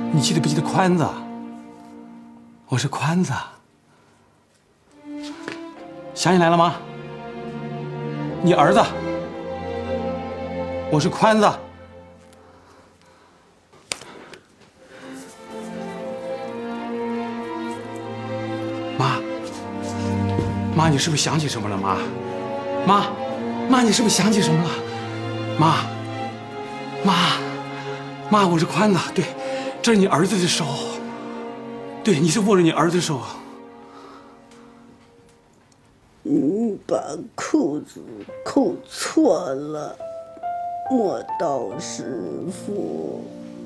你记得不记得宽子？我是宽子，想起来了吗？你儿子，我是宽子。妈，你是不是想起什么了？妈，你是不是想起什么了？妈，我是宽子，对，这是你儿子的手，对，你是握着你儿子的手。 你把裤子扣错了，莫道师傅。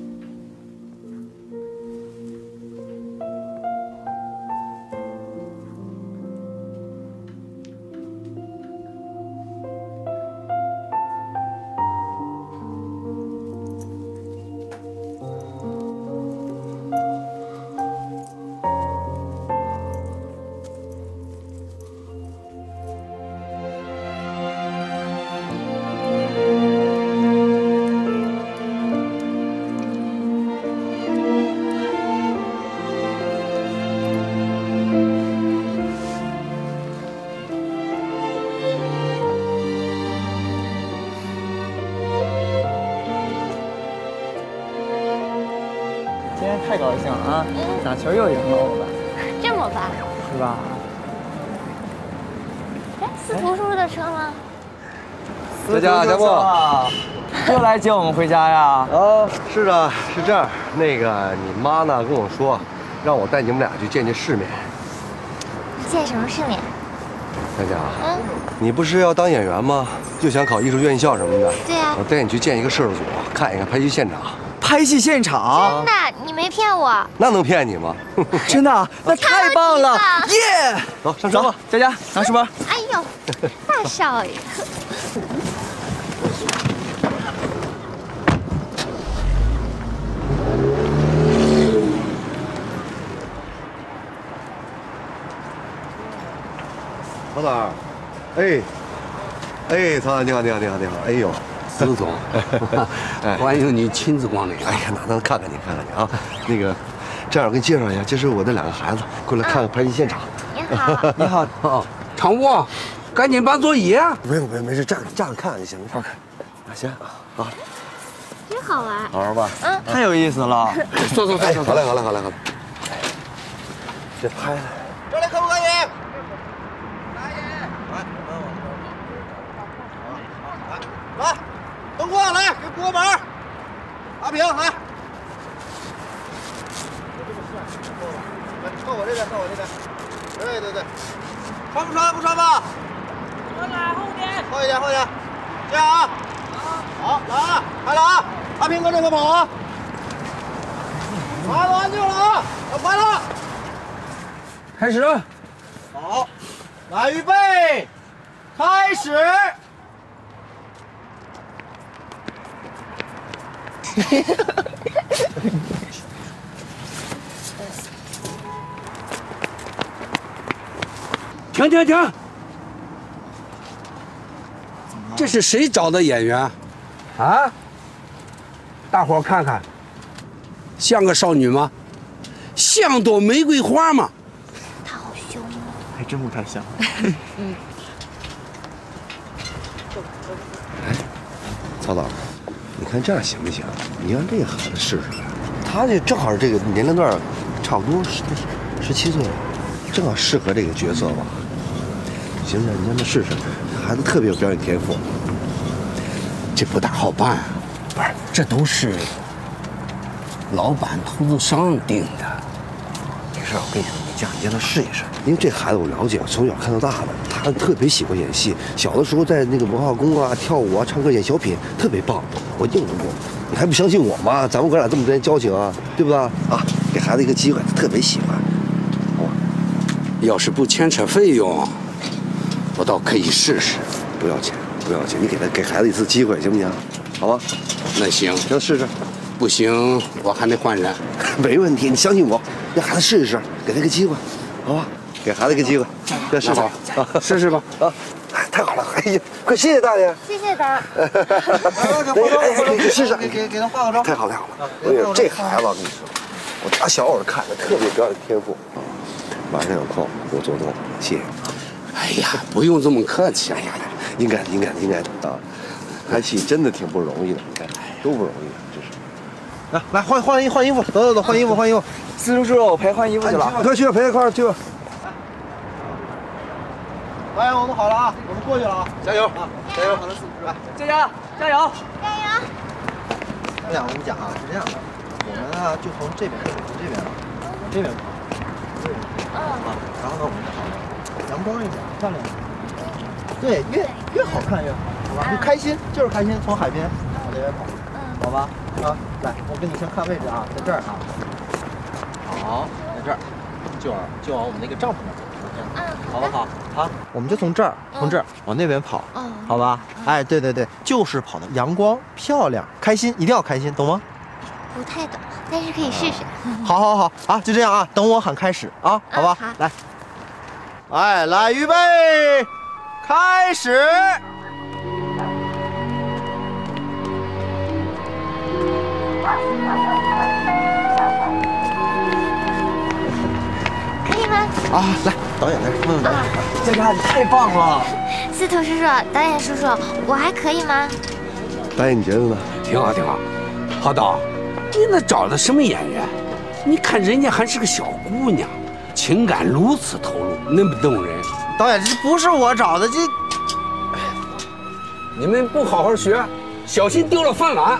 太高兴了啊！打球又赢了我们， 这么办？ 是吧？ 哎，司徒叔叔的车吗？ 在家，家波， 又来接我们回家呀？ 啊，是的，是这样。那个，你妈呢跟我说，让我带你们俩去见见世面。 见什么世面？ 佳佳，你不是要当演员吗？就想考艺术院校什么的。 对呀。 我带你去见一个摄制组，看一看拍戏现场。 拍戏现场？ 真的，你没骗我。 那能骗你吗？ 真的，那太棒了！耶！ 走，上车吧。 佳佳，拿书包。 哎呦，大少爷。 曹导，哎，曹导，你好，哎呦。 司总，欢迎你亲自光临。 哎呀，哪能看看你啊？那个，这样我给你介绍一下，这是我的两个孩子，过来看看拍戏现场。 你好， 你好， 哦，常务，赶紧搬座椅。 不用，没事，站着看就行，没事。行啊， 真好玩。 好玩吧？ 太有意思了。 坐， 好嘞。这拍了， 这里可不可以？来，灯光来，给锅板，阿平来，靠我这边，对，穿不穿？不穿吧？ 穿了，后点， 后一点，这样啊，好，来啊，开了啊，阿平跟着可跑啊，好，安静了啊，要拍了， 开始。 好，来预备，开始。 停！这是谁找的演员？啊？大伙儿看看，像个少女吗？像朵玫瑰花吗？ 他好凶啊！ 还真不太像。 曹导，你看这样行不行？你让这个孩子试试，他这正好是这个年龄段，差不多17岁，正好适合这个角色吧。行，你让他试试，孩子特别有表演天赋。 这不大好办啊！不是，这都是老板投资商定的。 没事，我跟你说，你让他试一试。因为这孩子我了解，从小看到大的，他特别喜欢演戏。小的时候在那个文化宫啊跳舞啊、唱歌、演小品，特别棒。我应付过，你还不相信我吗？咱们哥俩这么多年交情啊，对不对？啊，给孩子一个机会，他特别喜欢。好吧？ 要是不牵扯费用，我倒可以试试。 不要钱，你给孩子一次机会，行不行？好吧？ 那行， 行，试试。 不行，我还得换人。 没问题，你相信我，让孩子试一试，给他一个机会，好吧？给孩子一个机会，再试试啊， 试试吧。 啊，太好了！哎呀，快谢谢大爷！ 谢谢大家。 给试试， 给他化个妆。 太好了！哎呀，这孩子我跟你说， 我打小我看着特别表演天赋。晚上有空我做东，谢谢。 哎呀，不用这么客气。哎呀， 应该的啊！拍戏真的挺不容易的，你看都不容易，真是。来换衣服，走，换衣服。 四叔叔，我陪换衣服去了。 快去陪一块儿去吧。 导演，我们好了啊，我们过去了啊，加油啊！加油！好了，来， 佳佳，加油！ 导演，我跟你讲啊，是这样的，我们呢就从这边啊，往这边跑，然后呢我们跑阳光一点，漂亮一点。对，越好看越好，好吧？就开心，就是开心，从海边往这边跑，好吧？啊，来，我跟你先看位置啊，在这儿啊。好，在这儿，就往我们那个帐篷那走，好不好？好，我们就从这儿往那边跑，好吧？哎，对，就是跑的阳光漂亮，开心，一定要开心，懂吗？ 不太懂，但是可以试试。 好啊，就这样啊，等我喊开始啊，好吧？ 好来，哎，来，预备，开始。 可以吗？ 啊，来，导演来， 佳佳，你太棒了！ 司徒叔叔，导演叔叔，我还可以吗？ 导演，你觉得呢？ 挺好。郝导，你那找的什么演员？你看人家还是个小姑娘，情感如此投入，那么动人。 导演，这不是我找的，这你们不好好学，小心丢了饭碗。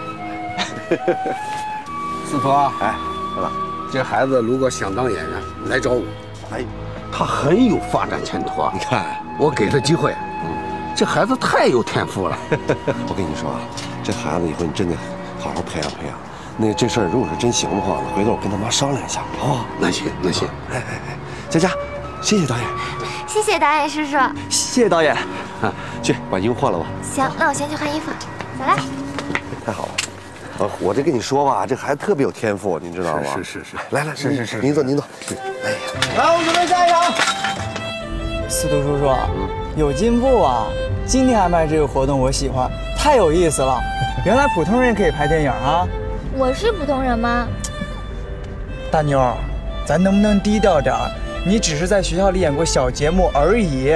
司徒啊， 哎，好了， 这孩子如果想当演员，来找我。哎，他很有发展前途啊！ 你看， 我给他机会，这孩子太有天赋了。 我跟你说啊，这孩子以后你真得好好培养。那这事儿如果是真行的话呢，回头我跟他妈商量一下，好不好？ 那行。 哎，佳佳，谢谢导演。 谢谢导演叔叔。 谢谢导演。 去把衣服换了吧。 行，那我先去换衣服。走了。 太好了。我这跟你说吧，这孩子特别有天赋，你知道吗？ 是。 来，您坐。哎呀， 来，我们准备下一场。 司徒叔叔，有进步啊！今天安排这个活动我喜欢，太有意思了。原来普通人也可以拍电影啊！ 我是普通人吗？ 大妞，咱能不能低调点儿？你只是在学校里演过小节目而已。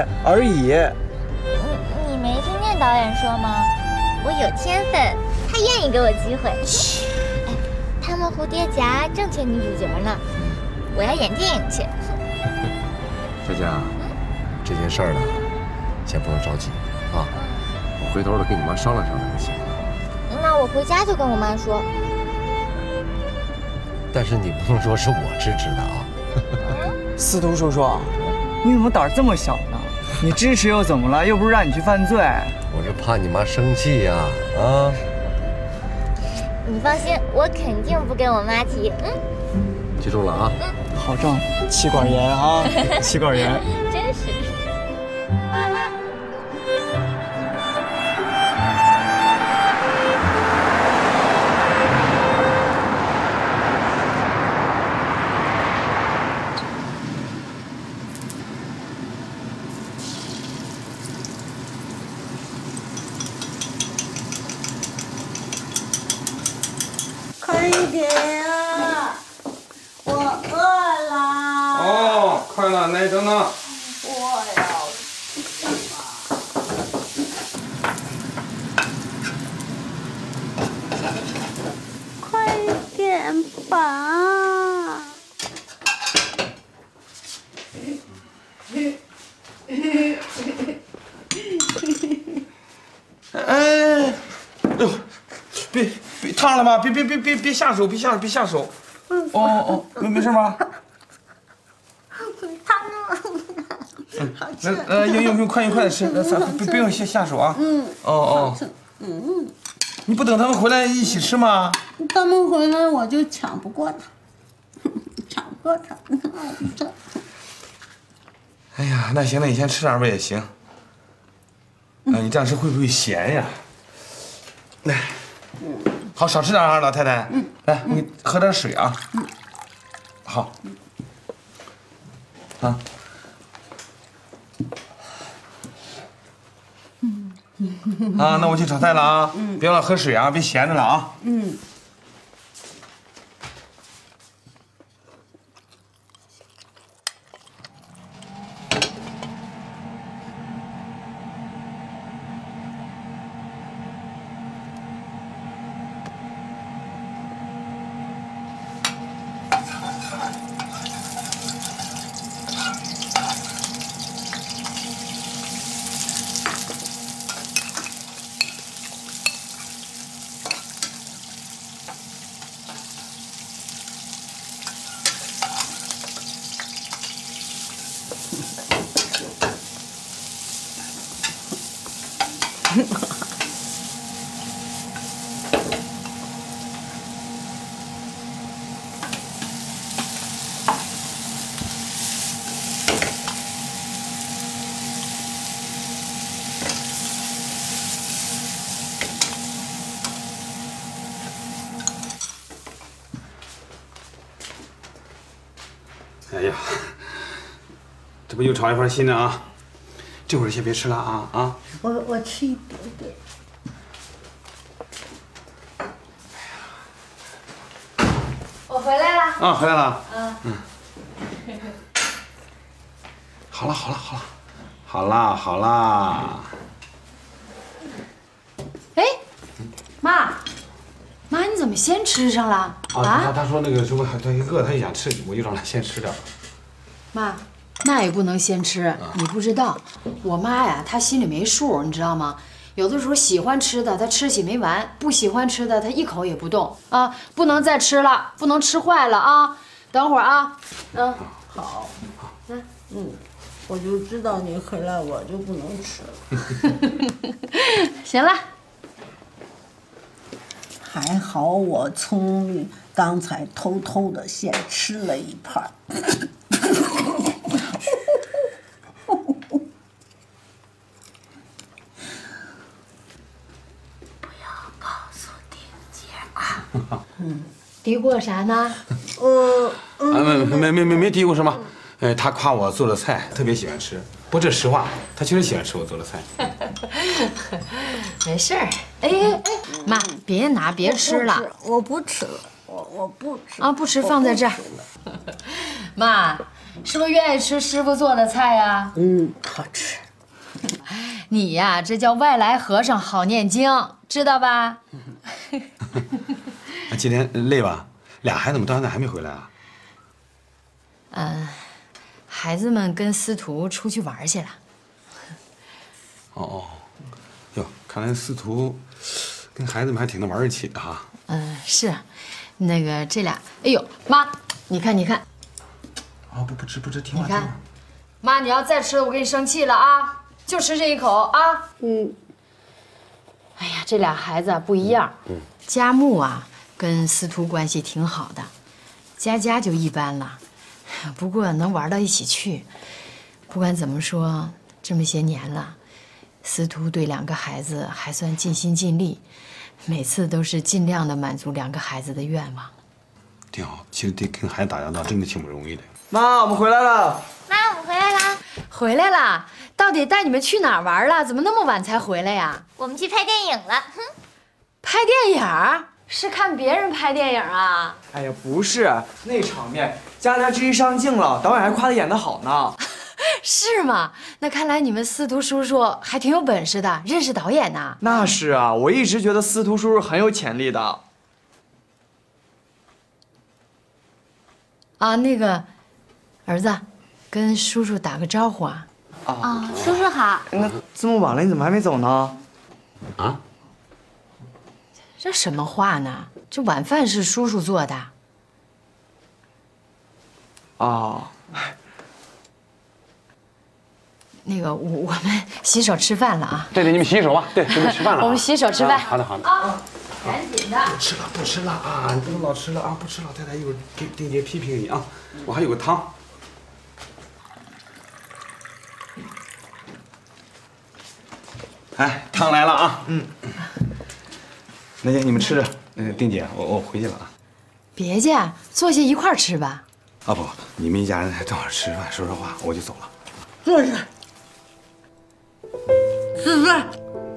你没听见导演说吗？我有天分，他愿意给我机会。哎，他们蝴蝶夹正缺女主角呢，我要演电影去。 佳佳，这件事儿呢，先不用着急啊，我回头跟你妈商量就行。 那我回家就跟我妈说。 但是你不能说是我支持的啊。 司徒叔叔，你怎么胆儿这么小呢？你支持又怎么了？又不是让你去犯罪。 我是怕你妈生气呀，啊。 你放心，我肯定不跟我妈提。 记住了啊。 好丈夫，妻管严啊，妻管严。 真是。 快一点呀！我饿了。 哦，快了，那等等。 我要吃快一点吧。 哎，呦，别烫了吗？别下手，别下手。哦，没事吗？ 烫了。 用快的吃，不用下手啊。哦。你不等他们回来一起吃吗？ 他们回来我就抢不过他。 哎呀，那行，那你先吃点吧也行。你这样吃会不会咸呀？来，好，少吃点啊，老太太。来，你喝点水啊。好。啊。啊，那我去炒菜了啊！别忘了喝水啊，别闲着了啊！ 哎呀，这不又炒一盘新的啊？这会儿先别吃了啊！ 我吃一点点。 我回来了。 啊，回来了。好了。 哎，妈，你怎么先吃上了？ 他说那个什么，他饿，他也想吃，我就让他先吃点。 妈，那也不能先吃，你不知道，我妈呀，她心里没数，你知道吗？有的时候喜欢吃的她吃起没完，不喜欢吃的她一口也不动啊！不能再吃了，不能吃坏了啊！等会儿啊， 好，我就知道你回来我就不能吃了。 行了。 还好我聪明，刚才偷偷的先吃了一盘。不要告诉丁姐啊。 嘀咕啥呢？ 没嘀咕什么。他夸我做的菜特别喜欢吃，不，这实话，他确实喜欢吃我做的菜。 没事儿。哎，妈，别吃了， 我不吃了，我不吃啊，不吃放在这儿。妈，是不是愿意吃师傅做的菜呀？ 好吃。 你呀，这叫外来和尚好念经，知道吧？ 今天累吧？俩孩子们到现在还没回来啊？ 孩子们跟司徒出去玩去了。 哟，看来司徒跟孩子们还挺能玩一起的哈。 是，那个这俩，哎呦，妈，你看。 不吃，听话。 你看，妈，你要再吃，我跟你生气了啊！就吃这一口啊。哎呀，这俩孩子不一样。佳木啊，跟司徒关系挺好的，佳就一般了。不过能玩到一起去，不管怎么说，这么些年了，司徒对两个孩子还算尽心尽力，每次都是尽量的满足两个孩子的愿望。 挺好，其实得跟孩子打交道真的挺不容易的。 妈，我们回来了。 妈，我回来啦。 回来了，到底带你们去哪儿玩了？怎么那么晚才回来呀？ 我们去拍电影了。 拍电影？是看别人拍电影啊？ 哎呀，不是，那场面佳真一上镜了，导演还夸她演得好呢。 是吗？那看来你们司徒叔叔还挺有本事的，认识导演呢。 那是啊，我一直觉得司徒叔叔很有潜力的。 啊，那个，儿子，跟叔叔打个招呼啊。 叔叔好。 那这么晚了，你怎么还没走呢？ 啊？ 这什么话呢？这晚饭是叔叔做的。那个，我们洗手吃饭了啊。 对，你们洗手吧。对，准备吃饭了。 我们洗手吃饭。 好的。 啊，赶紧的。 不吃了啊！你不能老吃了啊！不吃，老太太一会儿给丁姐批评你啊！我还有个汤。哎，汤来了啊！那你们吃着。丁姐，我回去了啊。 别介，坐下一块儿吃吧。 啊不，你们一家人正好吃饭，说说话，我就走了。 坐下。吃饭。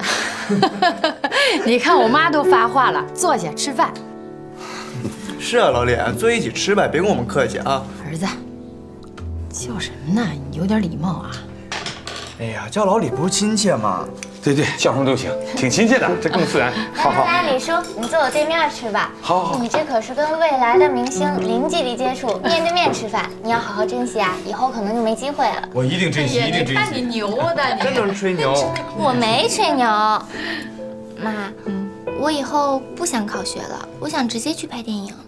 你看我妈都发话了，坐下吃饭。 是啊，老李，坐一起吃呗，别跟我们客气啊。 儿子，叫什么呢？你有点礼貌啊。 哎呀，叫老李不是亲切吗？ 对对，笑声都行，挺亲切的，这更自然。好好。 来，李叔，你坐我对面吃吧。 好。 你这可是跟未来的明星零距离接触，面对面吃饭，你要好好珍惜啊，以后可能就没机会了。 我一定珍惜，一定珍惜。 看你牛的，你真能吹牛。 我没吹牛。妈，我以后不想考学了，我想直接去拍电影。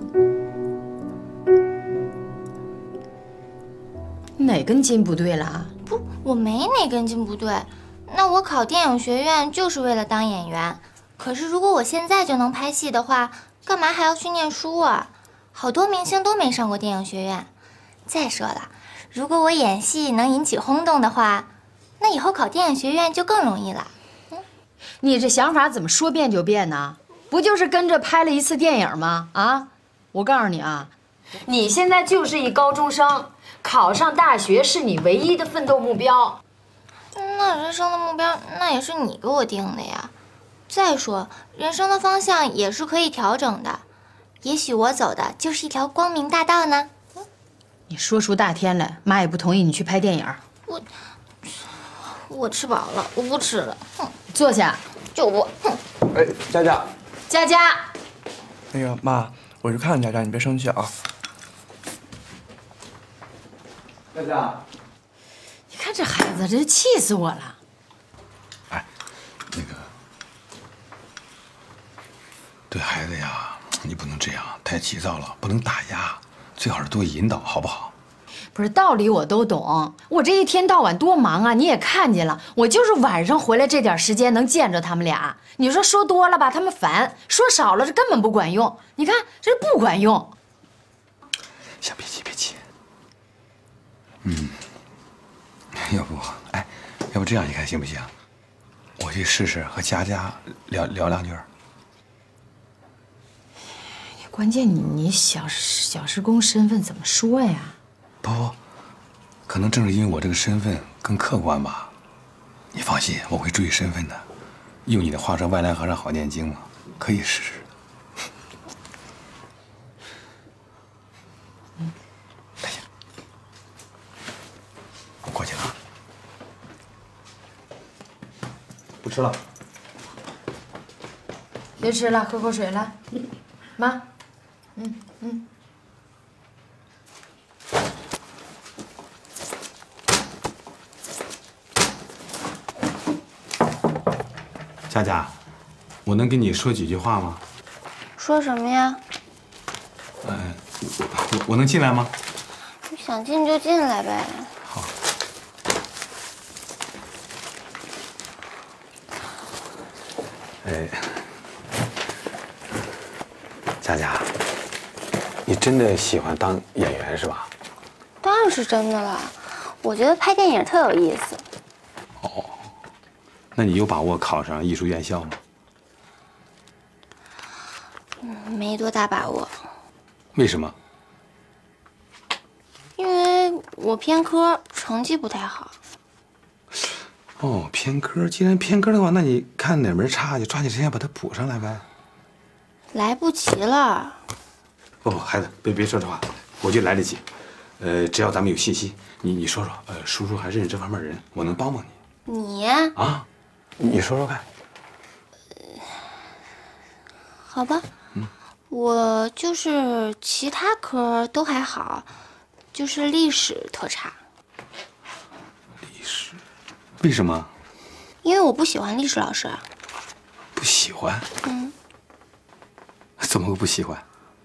哪根筋不对了？ 不，我没哪根筋不对。那我考电影学院就是为了当演员。可是如果我现在就能拍戏的话，干嘛还要去念书啊？好多明星都没上过电影学院。再说了，如果我演戏能引起轰动的话，那以后考电影学院就更容易了。 你这想法怎么说变就变呢？不就是跟着拍了一次电影吗？啊，我告诉你啊，你现在就是一高中生，考上大学是你唯一的奋斗目标。 那人生的目标，那也是你给我定的呀。再说，人生的方向也是可以调整的，也许我走的就是一条光明大道呢。 你说出大天来，妈也不同意你去拍电影。 我吃饱了，我不吃了。哼， 坐下。 就不。哼。 哎，佳佳。 佳佳。 那个妈，我去看看佳佳，你别生气啊。佳佳。 你看这孩子，真气死我了。 哎，那个，对孩子呀，你不能这样，太急躁了，不能打压，最好是多引导，好不好？ 不是，道理我都懂，我这一天到晚多忙啊，你也看见了，我就是晚上回来这点时间能见着他们俩。你说多了吧，他们烦；说少了，这根本不管用。你看，这不管用。 行，别急，别急。要不这样，你看行不行？我去试试和佳佳聊两句。 关键你小时工身份怎么说呀？ 不，可能正是因为我这个身份更客观吧。你放心，我会注意身份的。用你的话说，外来和尚好念经嘛，可以试试。来呀，我过去了。不吃了。 别吃了，喝口水来。妈， 佳佳，我能跟你说几句话吗？ 说什么呀？ 我能进来吗？ 你想进就进来呗。 好。佳佳，你真的喜欢当演员是吧？ 当然是真的了，我觉得拍电影特有意思。 哦，那你有把握考上艺术院校吗？ 没多大把握。 为什么？ 因为我偏科，成绩不太好。 哦，偏科。既然偏科的话，那你看哪门差，就抓紧时间把它补上来呗。 来不及了。 不，孩子，别说这话，我觉得来得及。只要咱们有信息，你说说，叔叔还认识这方面人，我能帮帮你。 你啊，你说说看。 好吧，我就是其他科都还好，就是历史特差。 历史？为什么？ 因为我不喜欢历史老师。 不喜欢？怎么个不喜欢？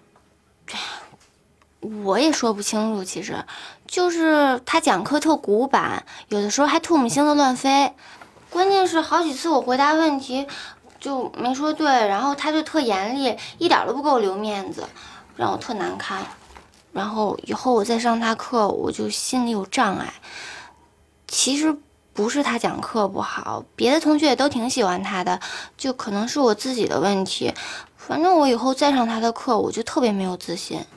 我也说不清楚，其实就是他讲课特古板，有的时候还唾沫星子乱飞。关键是好几次我回答问题就没说对，然后他就特严厉，一点都不给我留面子，让我特难堪。然后以后我再上他课，我就心里有障碍。其实不是他讲课不好，别的同学也都挺喜欢他的，就可能是我自己的问题。反正我以后再上他的课，我就特别没有自信。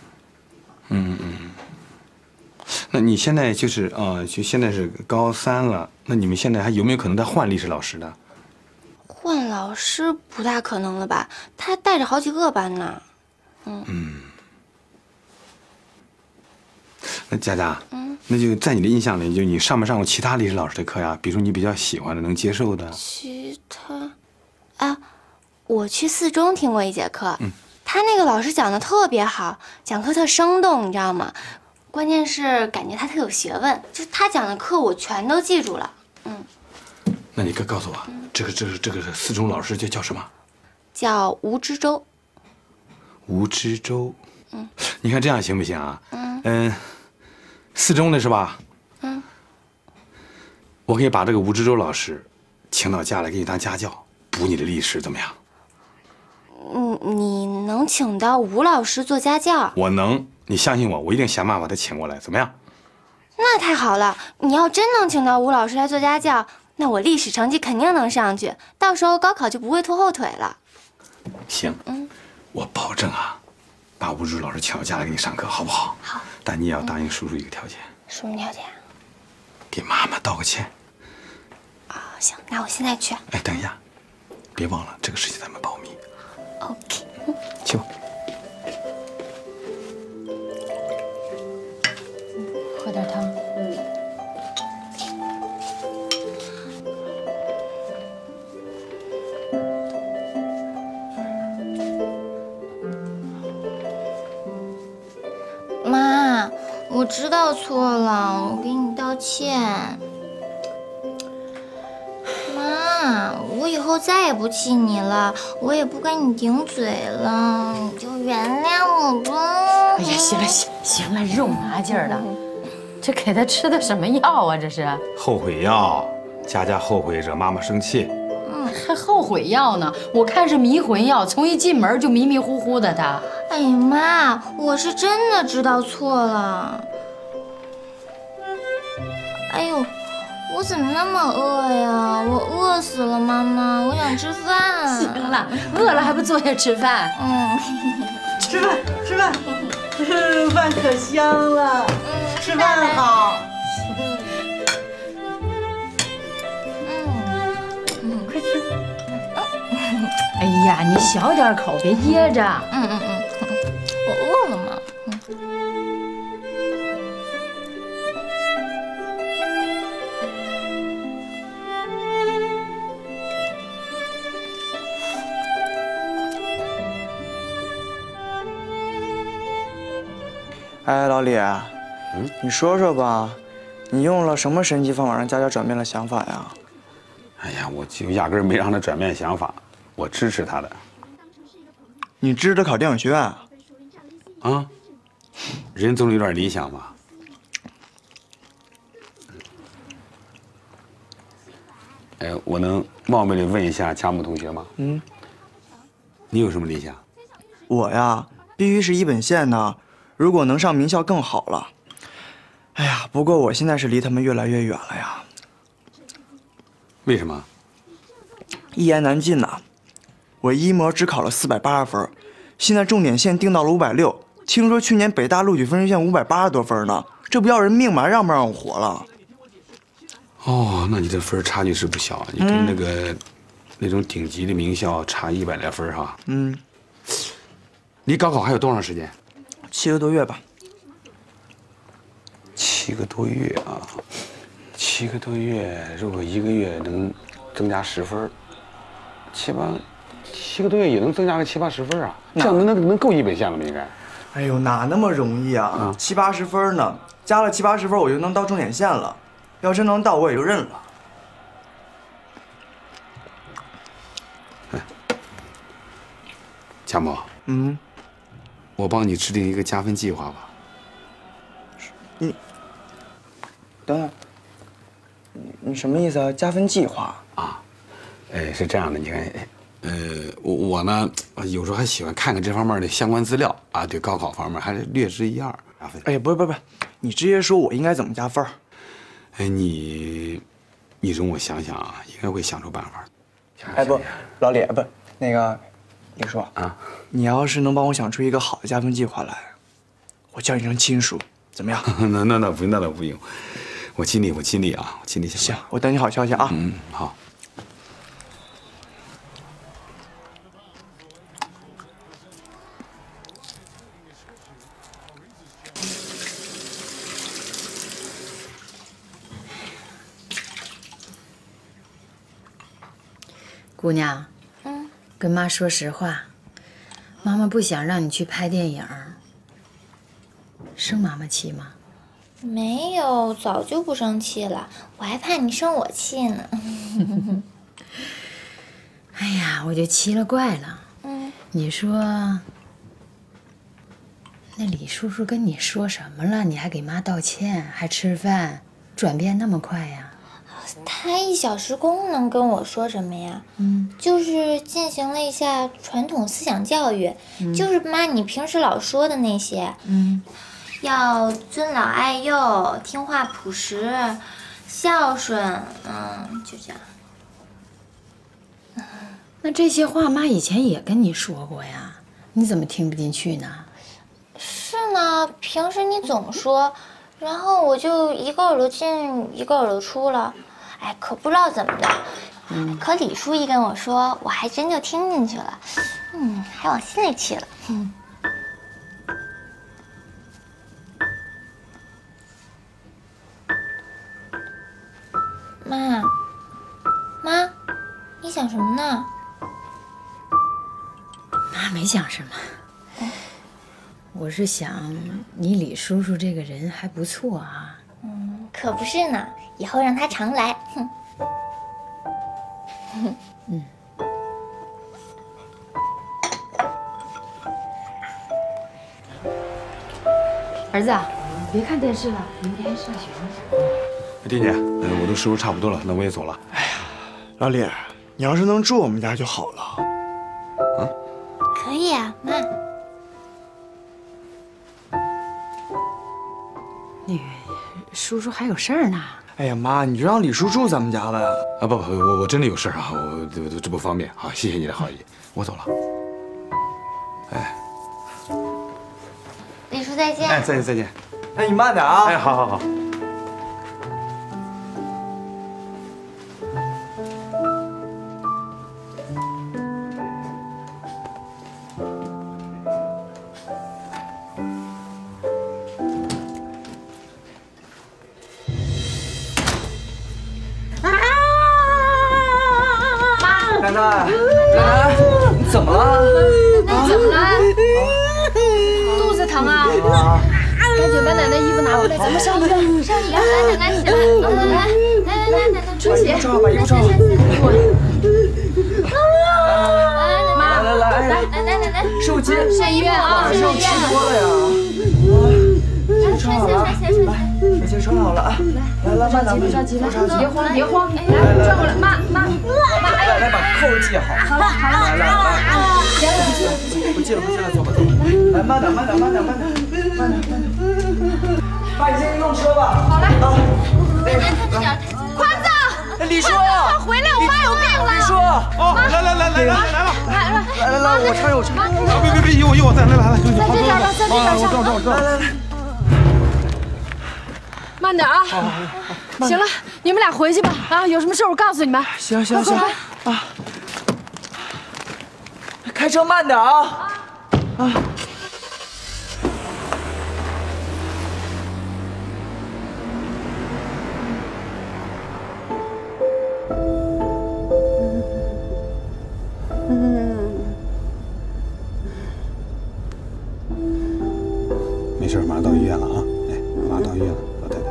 那你现在就是就现在是高3了，那你们现在还有没有可能再换历史老师的？ 换老师不大可能了吧？他带着好几个班呢。 那佳佳，那就在你的印象里，就你上没上过其他历史老师的课呀？比如说你比较喜欢的、能接受的。 其他，啊，我去四中听过一节课，他那个老师讲的特别好，讲课特生动，你知道吗？关键是感觉他特有学问，就是他讲的课我全都记住了。 那你告诉我，这个四中老师叫什么？ 叫吴知舟。 吴知舟。你看这样行不行啊？四中的是吧？我可以把这个吴知舟老师请到家来给你当家教，补你的历史，怎么样？ 你能请到吴老师做家教？ 我能，你相信我，我一定想办法把他请过来，怎么样？ 那太好了！你要真能请到吴老师来做家教，那我历史成绩肯定能上去，到时候高考就不会拖后腿了。 行，我保证啊，把吴知舟老师请到家来给你上课，好不好？ 好。 但你也要答应叔叔一个条件。 什么条件？ 给妈妈道个歉。 行，那我现在去。 哎，等一下，别忘了这个事情咱们保密。 OK。 去吧。 喝点汤。 妈，我知道错了，我给你道歉。妈，我以后再也不气你了，我也不跟你顶嘴了，你就原谅我吧。 哎呀，行了，肉麻劲儿的，这给他吃的什么药啊？这是后悔药，佳佳后悔惹妈妈生气。 还后悔药呢？我看是迷魂药，从一进门就迷迷糊糊的他。 哎呀妈，我是真的知道错了。哎呦，我怎么那么饿呀？我饿死了，妈妈，我想吃饭。 行了，饿了还不坐下吃饭？ 吃饭，吃饭可香了。吃饭好。快吃。 哎呀，你小点口，别噎着。 我饿了嘛。 哎，老李，你说说吧，你用了什么神奇方法让佳佳转变了想法呀？ 哎呀，我就压根儿没让他转变想法，我支持他的。 你支持他考电影学院啊？人总有点理想吧。哎，我能冒昧的问一下佳木同学吗？你有什么理想？ 我呀，必须是一本线呢。如果能上名校更好了。哎呀，不过我现在是离他们越来越远了呀。 为什么？ 一言难尽呐。我一模只考了480分，现在重点线定到了560。听说去年北大录取分数线580多分呢，这不要人命吗？让不让我活了？ 哦，那你这分差距是不小，你跟那种顶级的名校差100来分哈。离高考还有多长时间 ？7个多月吧。 7个多月啊，7个多月，如果1个月能增加10分，7个多月也能增加个70、80分啊，这样能够一本线了吗？应该。 哎呦，哪那么容易啊？70、80分呢，加了70、80分，我就能到重点线了。要真能到，我也就认了。 哎，佳木，我帮你制定一个加分计划吧。 你等等，你什么意思啊？加分计划啊？是这样的，你看，我呢，有时候还喜欢看看这方面的相关资料啊，对高考方面还是略知一二。 哎呀，不是，你直接说我应该怎么加分。 哎，你容我想想啊，应该会想出办法。 哎不，老李不，那个李叔啊，你要是能帮我想出一个好的加分计划来，我叫你成亲属，怎么样？ 那倒不用，我尽力啊，我尽力想。 行，我等你好消息啊。 好。 姑娘，跟妈说实话，妈妈不想让你去拍电影，生妈妈气吗？ 没有，早就不生气了，我还怕你生我气呢。 哎呀，我就奇了怪了。你说，那李叔叔跟你说什么了？你还给妈道歉，还吃饭，转变那么快呀？ 他1小时功能跟我说什么呀？就是进行了一下传统思想教育，就是妈你平时老说的那些，要尊老爱幼、听话朴实、孝顺，就这样。 那这些话妈以前也跟你说过呀，你怎么听不进去呢？ 是呢，平时你总说，然后我就一个耳朵进一个耳朵出了。哎，可不知道怎么的，可李叔一跟我说，我还真就听进去了，还往心里去了。妈，你想什么呢？ 妈没想什么，我是想你李叔叔这个人还不错啊。 可不是呢，以后让他常来。 儿子，别看电视了，明天上学呢。 丁姐，我都收拾差不多了，那我也走了。 哎呀，老李，你要是能住我们家就好了。 可以啊，妈。 那个叔叔还有事儿呢。 哎呀妈，你就让李叔住咱们家了呀？ 啊不，我真的有事啊，我这不方便。好，谢谢你的好意，我走了。哎， 李叔再见。 哎，再见。 那你慢点啊。 哎，好。 奶奶，你怎么了？ 奶奶怎么了？肚子疼啊？赶紧把奶奶衣服拿过来，咱们上医院。上医院，来，奶奶起来，来，穿鞋， 把衣服穿好。 来， 手机上医院啊！ 马上吃多了呀。穿好了，来，先穿好了啊！来，慢点， 不着急，来，别慌，来， 来， 转过来，妈， 来把扣系好。 好了， 来，不系了，走吧。来，慢点，爸，你先运动车吧。 好嘞。 宽子， 李叔， 快回来，我妈有病了。 李叔，来，我穿。 别，有我在，来， 在这边吧，在这边上。 我知道。来， 慢点啊！行了，你们俩回去吧。啊，有什么事我告诉你们。 行啊，开车慢点啊！ 没事，马上到医院了啊！哎，马上到医院了，老太太。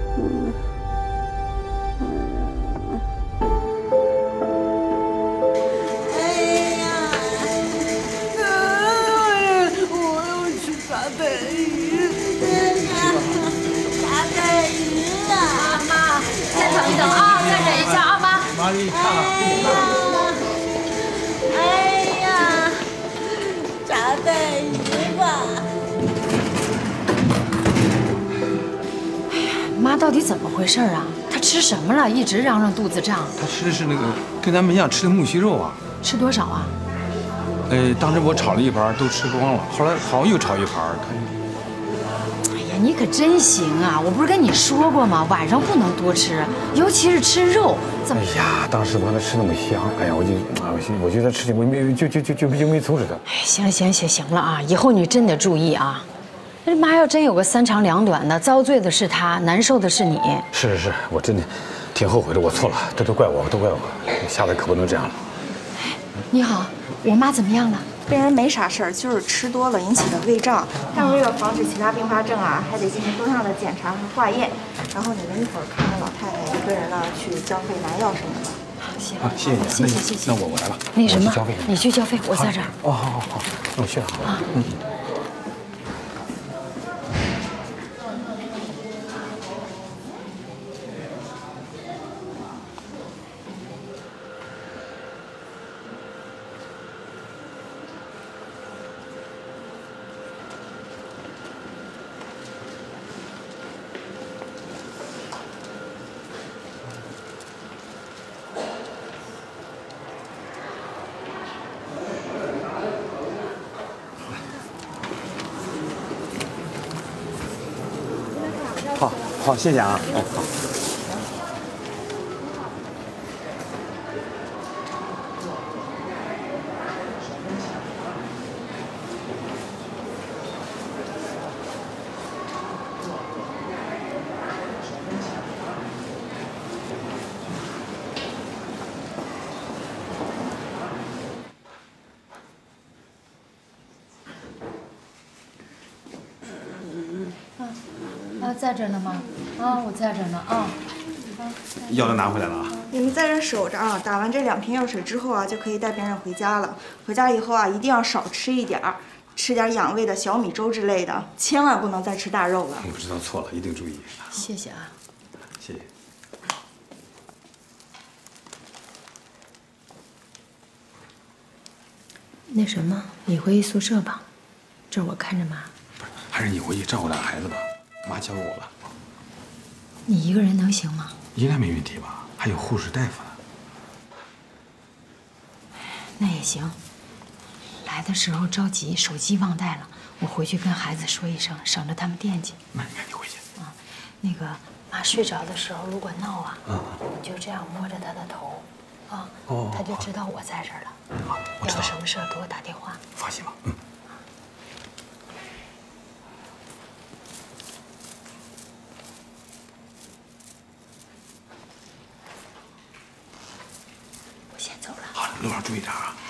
再等一等啊，再忍一下啊，妈。 妈，你看看。 哎呀，炸带鱼吧。 妈到底怎么回事啊？她吃什么了？一直嚷嚷肚子胀。 他吃的是那个跟咱们一样吃的木须肉啊。 吃多少啊？ 当时我炒了一盘，都吃光了。后来好像又炒一盘， 哎呀，你可真行啊！我不是跟你说过吗？晚上不能多吃，尤其是吃肉。怎么？ 哎呀，当时我看他吃那么香，哎呀，我觉得吃起我没阻止他。 哎，行了啊！以后你真得注意啊！那妈要真有个3长2短的，遭罪的是她，难受的是你。 是，我真的挺后悔的，我错了，这都怪我，下回可不能这样了。 你好，我妈怎么样了？ 病人没啥事儿，就是吃多了引起的胃胀，但为了防止其他并发症啊，还得进行多项的检查和化验。然后你们一会儿看看老太太一个人呢去交费拿药什么的。 行啊，谢谢你，谢谢。那我来了。 那什么， 交费你去交费，我在这儿。 哦，好，那我去了。啊，好，谢谢啊。哎，好。 在这呢吗？啊，我在这呢啊。 药都拿回来了啊。 你们在这守着啊，打完这2瓶药水之后啊，就可以带病人回家了。回家以后啊，一定要少吃一点儿，吃点养胃的小米粥之类的，千万不能再吃大肉了。 我知道错了，一定注意。 谢谢啊。 谢谢。 那什么，你回宿舍吧，这我看着妈。 不是，还是你回去照顾俩孩子吧。妈交给我了。 你一个人能行吗？ 应该没问题吧？还有护士大夫呢。 那也行。来的时候着急，手机忘带了，我回去跟孩子说一声，省得他们惦记。 那你赶紧回去。 啊，那个妈睡着的时候如果闹啊，你就这样摸着她的头，啊，她就知道我在这儿了。 好，我知道。 有什么事给我打电话。 放心吧， 先走了。 好，路上注意点啊。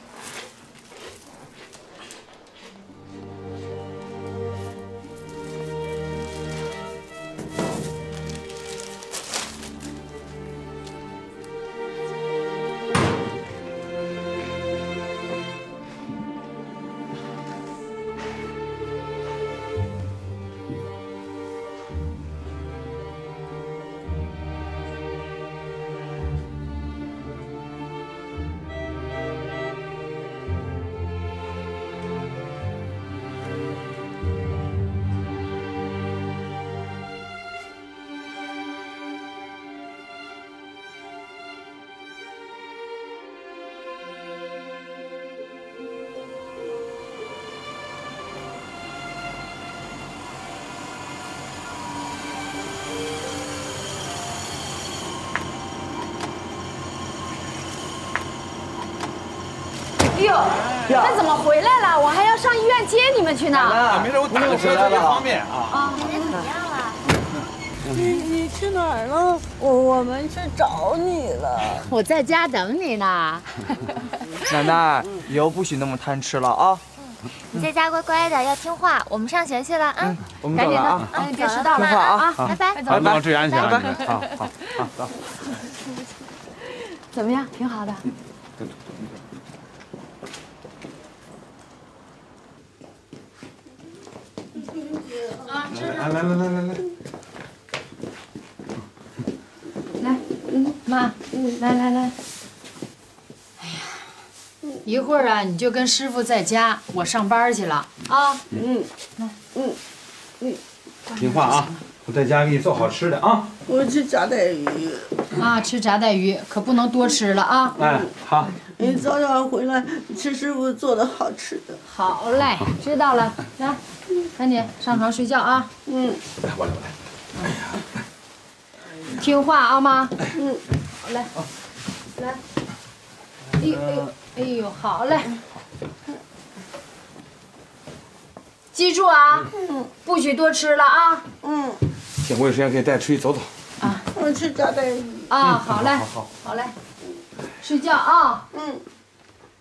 哎呦，那怎么回来了？我还要上医院接你们去呢。 没事，我打个车特别方便啊。 奶奶怎么样了？ 你去哪儿了？我们去找你了。 我在家等你呢。 奶奶，以后不许那么贪吃了啊！ 你在家乖乖的，要听话。我们上学去了啊！ 我们走了啊！ 哎，别迟到了啊！ 拜拜。 好，路上注意安全啊！好，走。 怎么样？挺好的。啊，吃。 来， 来，妈，来。哎呀，一会儿啊，你就跟师傅在家，我上班去了啊。 听话啊！我在家给你做好吃的啊。 我吃炸带鱼。 啊，吃炸带鱼可不能多吃了啊。 哎，好。 你早点回来吃师傅做的好吃的。 好嘞，知道了。来，赶紧上床睡觉啊。 来，我来。哎呀， 听话啊，妈。好嘞。来。哎呦，好嘞。记住啊，不许多吃了啊。 行，我有时间可以带出去走走。 啊， 我吃炸带鱼。 啊，好嘞，好嘞，睡觉啊。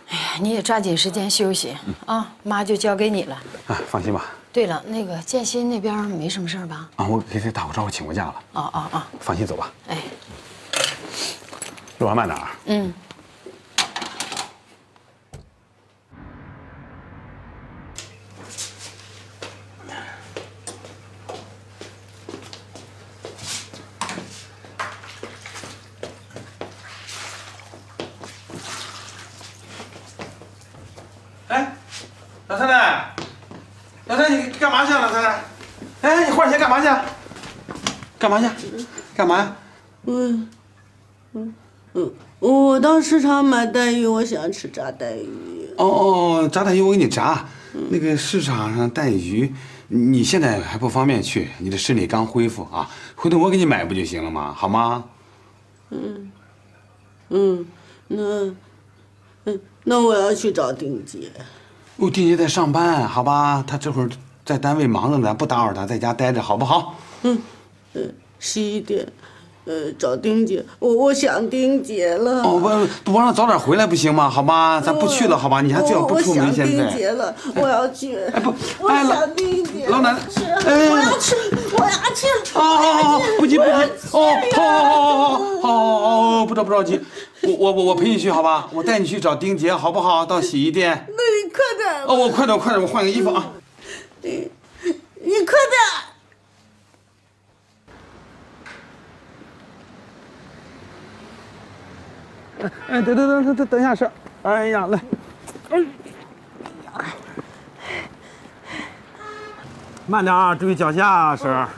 哎呀，你也抓紧时间休息啊，妈就交给你了。 啊，放心吧。 对了，那个建新那边没什么事儿吧？ 啊，我给他打过招呼，请过假了。 哦， 放心走吧。 哎， 路上慢点啊。 嗯。 哎，老太太，老太太，你干嘛去啊？老太太，哎，你换鞋干嘛去？干嘛去？干嘛呀？ 我到市场买带鱼，我想吃炸带鱼。 哦，炸带鱼我给你炸。那个市场上带鱼，你现在还不方便去，你的身体刚恢复啊，回头我给你买不就行了吗？好吗？ 那我要去找丁姐。 丁姐在上班，好吧？她这会儿在单位忙着呢，不打扰她，在家待着，好不好 11点，找丁姐，我想丁姐了。 哦，不让她早点回来不行吗？好吗？咱不去了，好吧？你还最好不出门，现在。 我想丁姐了，我要去。我想丁姐。 老奶奶， 我要吃。 不急，好，不着急，我陪你去，好吧？我带你去找丁姐，好不好？到洗衣店。 那你快点。 我快点，我换个衣服啊。 你快点。 哎，等一下，是，哎呀，来，慢点啊，注意脚下，婶儿。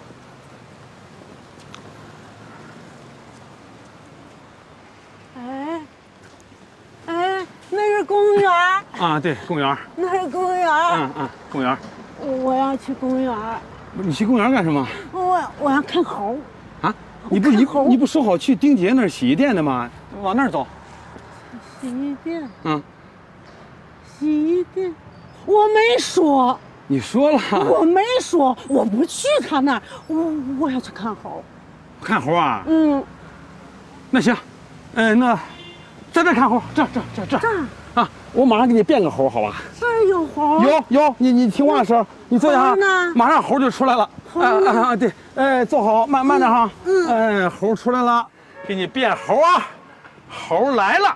那是公园。 啊，对，公园。 那是公园。 公园。 我要去公园。 你去公园干什么？ 我要看猴。 啊？你不说好去丁杰那儿洗衣店的吗？往那儿走。 洗衣店。洗衣店，我没说。 你说了。 我没说，我不去他那儿，我要去看猴。 看猴啊？那行，那在这看猴，这啊，我马上给你变个猴，好吧？ 这儿有猴。 有，你听话声，你坐下哈，马上猴就出来了。对，坐好，慢点哈。猴出来了，给你变猴啊，猴来了。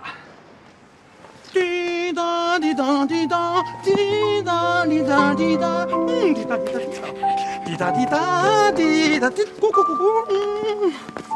滴答滴答滴答滴答滴答滴答，滴答滴答滴答滴答滴答滴，咕咕咕咕。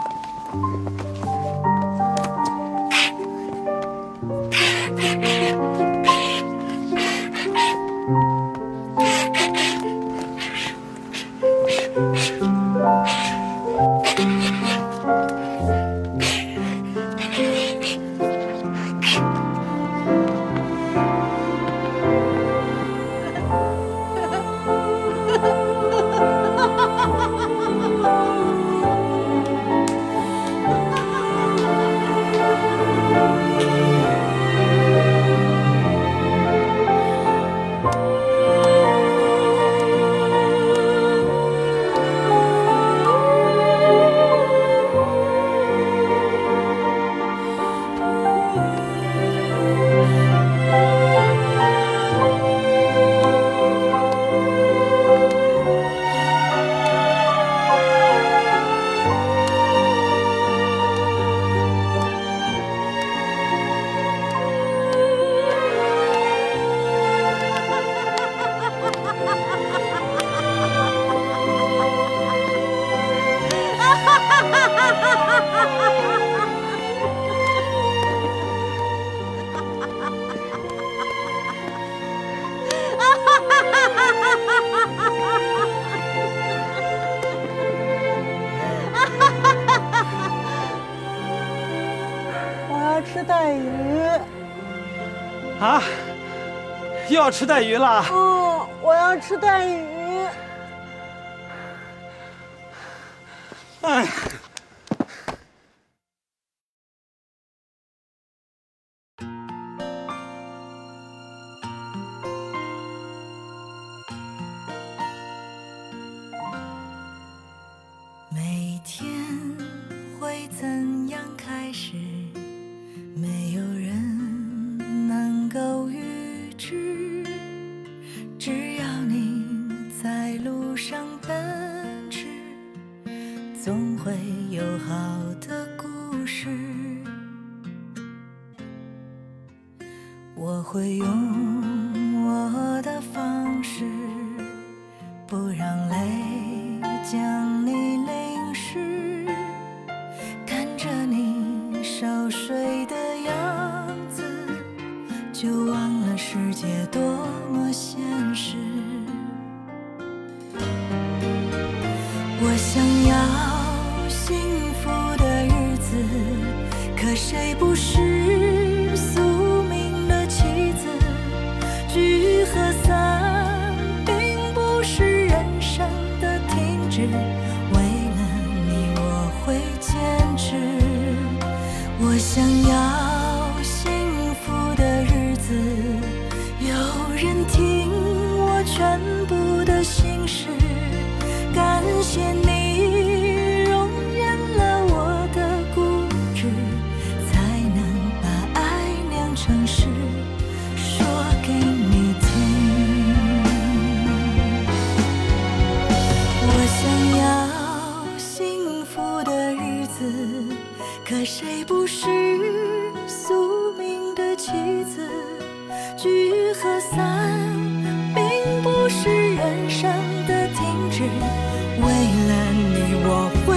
吃带鱼。 啊，又要吃带鱼了？ 我要吃带鱼。 哎。 每天会怎样开始？没有人能总会有好的故事。我会用我的方式，不让泪将你淋湿，看着你熟睡的样子，就忘了世界多么现实。我想要幸福的日子，可谁不是宿命的棋子？聚和散并不是人生的停止，为了你我会坚持。我想要幸福的日子，有人听我全部的心事，感谢你容忍了我的固执，才能把爱酿成诗，说给你听。我想要幸福的日子，可谁不是宿命的棋子？聚和散并不是人生的停止，为了你我